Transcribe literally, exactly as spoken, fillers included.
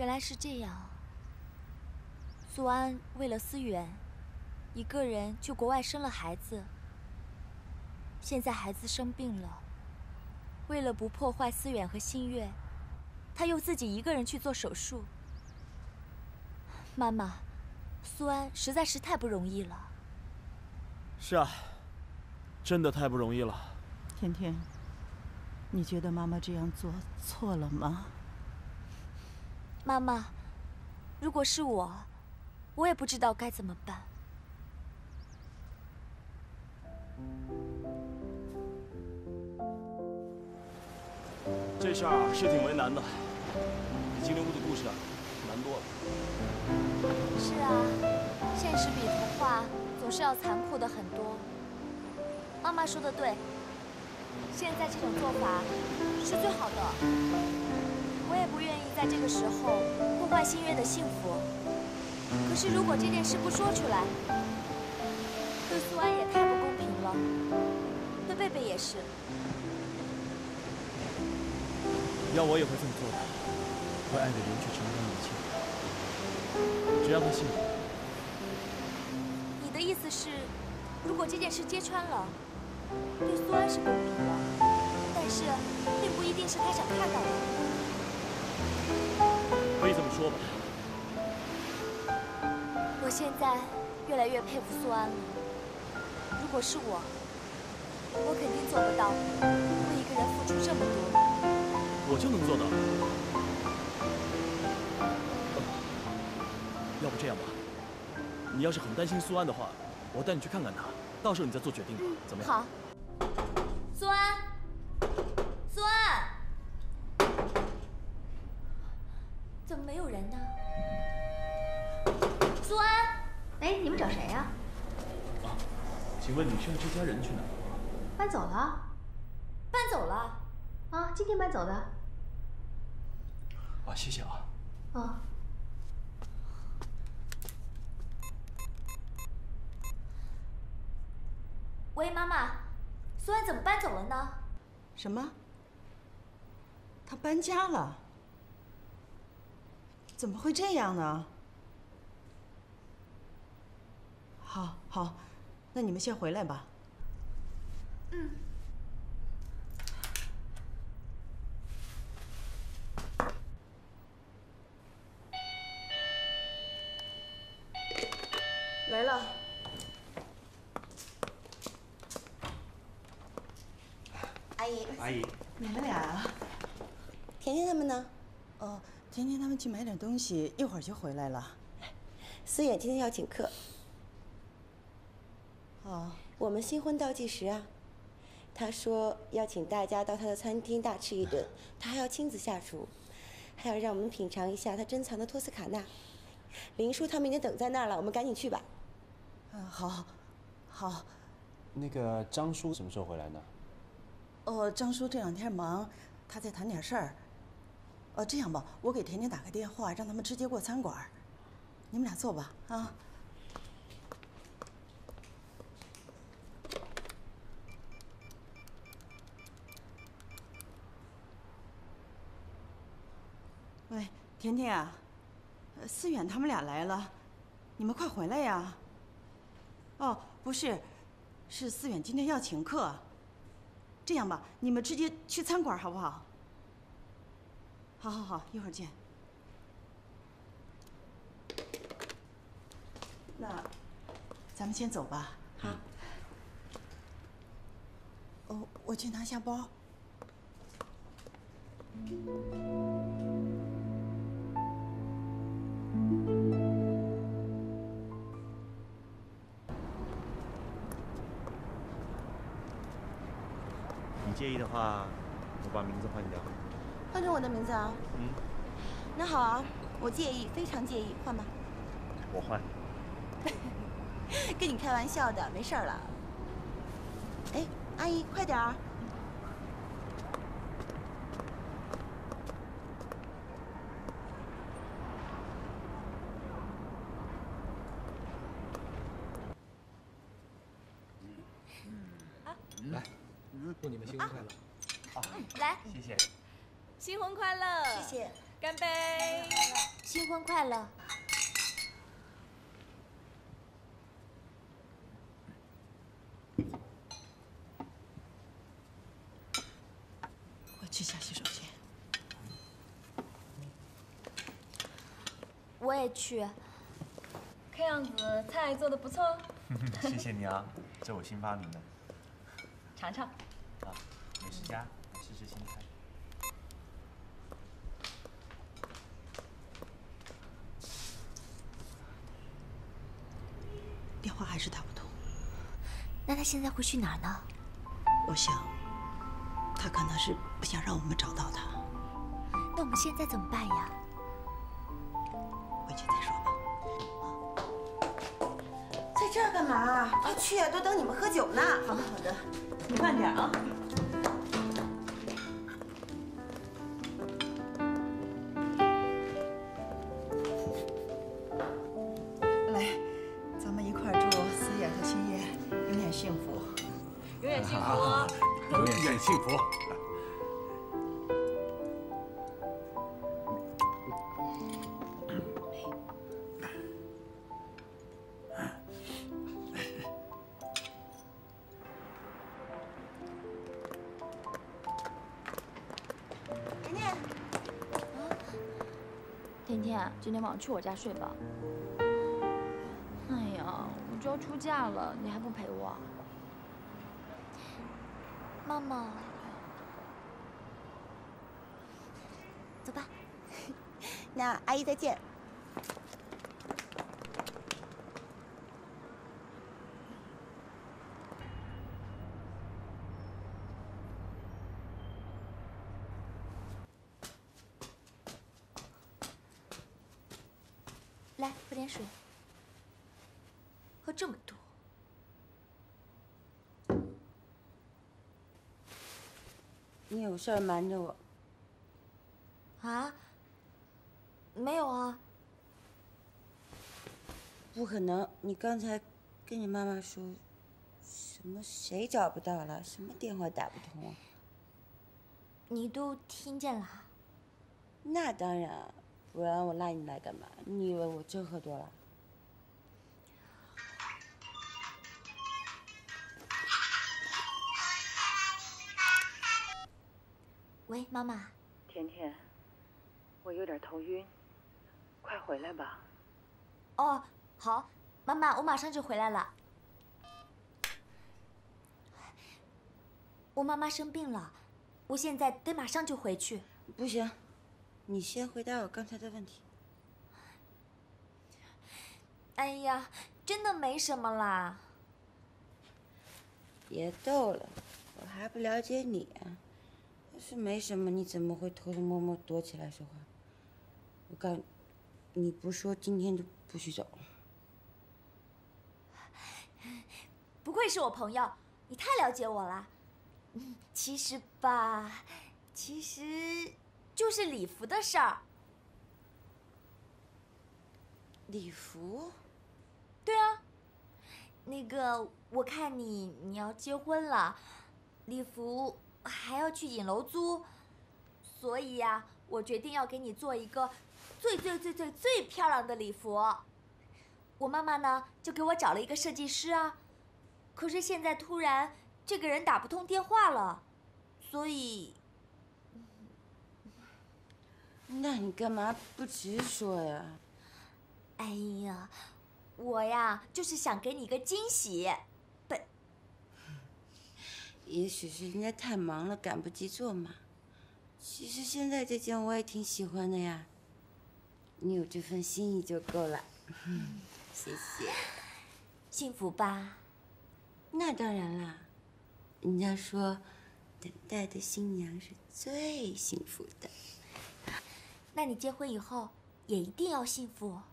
原来是这样。苏安为了思远，一个人去国外生了孩子。现在孩子生病了，为了不破坏思远和心月，他又自己一个人去做手术。妈妈，苏安实在是太不容易了。 是啊，真的太不容易了。 天天，你觉得妈妈这样做错了吗？ 妈妈，如果是我，我也不知道该怎么办。 这事儿啊是挺为难的，比精灵屋的故事啊难多了。 是啊，现实比童话总是要残酷的很多。妈妈说的对，现在这种做法是最好的。我也不愿意在这个时候破坏新月的幸福。可是如果这件事不说出来，对苏安也太不公平了，对贝贝也是。 要我也会这么做的，为爱的人去承担一切，只要他幸福。 你的意思是，如果这件事揭穿了，对苏安是公平的，但是并不一定是他想看到的。 可以这么说吧。 我现在越来越佩服苏安了。如果是我，我肯定做不到为一个人付出这么多。 我就能做到。要不这样吧，你要是很担心苏安的话，我带你去看看他，到时候你再做决定吧，怎么样？ 好。苏安，苏安，怎么没有人呢？苏安， 哎，你们找谁呀？ 啊，请问女士这家人去哪？ 搬走了。 搬走了？ 啊，今天搬走的。 啊，谢谢啊。 啊。 喂，妈妈，苏安怎么搬走了呢？ 什么？他搬家了？怎么会这样呢？好，好，那你们先回来吧。 嗯。 来了。 阿姨， 阿姨， 你们俩啊？ 甜甜他们呢？ 哦，甜甜他们去买点东西，一会儿就回来了。 思远今天要请客。 哦， 我们新婚倒计时啊，他说要请大家到他的餐厅大吃一顿，他还要亲自下厨，还要让我们品尝一下他珍藏的托斯卡纳。林叔他们已经等在那儿了，我们赶紧去吧。 嗯，好，好。 那个张叔什么时候回来呢？ 哦，张叔这两天忙，他在谈点事儿。哦，这样吧，我给甜甜打个电话，让他们直接过餐馆。你们俩坐吧，啊。喂，甜甜啊，思远他们俩来了，你们快回来呀！哦，不是，是思远今天要请客。这样吧，你们直接去餐馆好不好？好好好，一会儿见。那咱们先走吧。 好。 哦，我去拿下包。 你介意的话，我把名字换掉。 换成我的名字啊？ 嗯。 那好啊，我介意，非常介意，换吧。 我换。 跟你开玩笑的，没事儿了。哎，阿姨，快点儿。 来，祝你们新婚快乐！ 啊，来， 谢谢。 新婚快乐！ 谢谢， 干杯！ 婚快乐！ 我去下洗手间。 我也去。 看样子菜做的不错。 谢谢你啊，这我新发明的。 尝尝。 啊，美食家，试试新菜。 电话还是打不通。 那他现在会去哪儿呢？ 我想，他可能是不想让我们找到他。 那我们现在怎么办呀？ 回去再说吧。 在这儿干嘛？快去啊，都等你们喝酒呢。 好的，好的，你慢点啊。来，咱们一块儿祝思远和新叶永远幸福。 永远幸福哦！ 永远幸福。 甜甜， 甜甜，今天晚上去我家睡吧。哎呀，我就要出嫁了，你还不陪我？妈妈，走吧。 那阿姨再见。 来，喝点水。喝这么多。 你有事儿瞒着我？ 啊？没有啊。 不可能！你刚才跟你妈妈说，什么谁找不到了，什么电话打不通啊？ 你都听见了？ 那当然，不然我拉你来干嘛？你以为我真喝多了？ 喂，妈妈。 甜甜，我有点头晕，快回来吧。 哦，好，妈妈，我马上就回来了。我妈妈生病了，我现在得马上就回去。 不行，你先回答我刚才的问题。 哎呀，真的没什么啦。 别逗了，我还不了解你啊。要是没什么，你怎么会偷偷摸摸躲起来说话？我告诉你，你不说今天就不许走。 不愧是我朋友，你太了解我了。嗯，其实吧，其实就是礼服的事儿。 礼服？ 对啊，那个我看你你要结婚了，礼服还要去影楼租，所以呀，我决定要给你做一个最最最最最漂亮的礼服。我妈妈呢就给我找了一个设计师啊，可是现在突然这个人打不通电话了，所以…… 那你干嘛不直说呀？ 哎呀，我呀就是想给你一个惊喜，本…… 也许是人家太忙了，赶不及做嘛。其实现在这件我也挺喜欢的呀，你有这份心意就够了。谢谢。 幸福吧？ 那当然啦，人家说，等待的新娘是最幸福的。 那你结婚以后也一定要幸福。